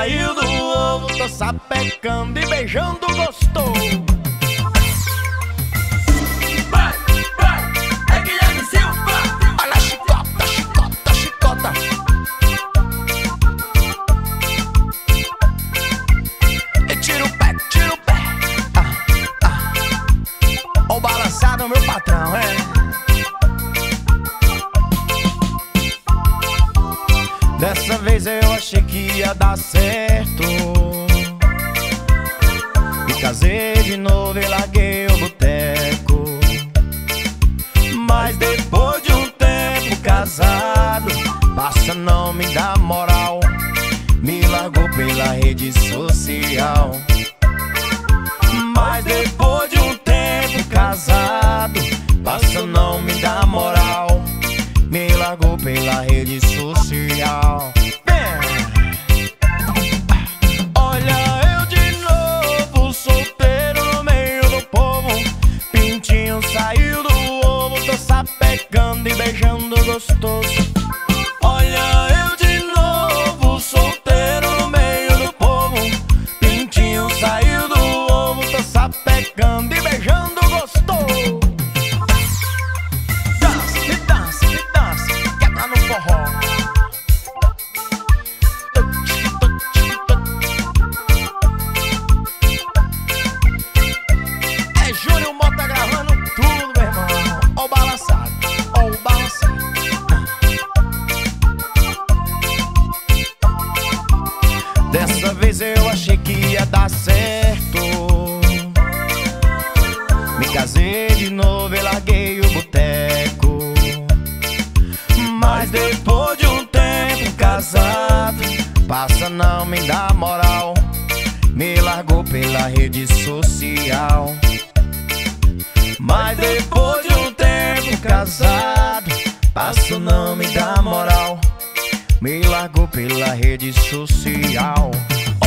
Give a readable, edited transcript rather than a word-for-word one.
saiu do ovo, tô sapecando e beijando gostoso. Vai, vai, é Guilherme Silva. Olha a chicota, chicota, chicota. E tira o pé, tira o pé. O balançado, meu patrão, é. Dessa vez eu achei que ia dar certo. Me casei de novo e larguei o boteco. Mas depois de um tempo casado, passa não me dá moral, me largou pela rede social. Mas depois de um tempo casado, passa não me dá moral, me largou pela rede social. Olha eu de novo, solteiro no meio do povo. Pintinho saiu do ovo, tô sapecando e beijando gostoso. Olha eu de novo, solteiro no meio do povo. Pintinho saiu do ovo, tô sapecando e beijando gostoso. Dança, e dança, e dança, quebra no forró. É Júnior Mota gravando tudo, meu irmão. Ó o balançado, ó o balançado. Dessa vez eu achei que ia dar certo. Me casei de novo e larguei o boteco. Mas depois de um tempo casado, passa não me dá moral, me largou pela rede social. Mas depois de um tempo casado, passa não me dá moral, me largou pela rede social.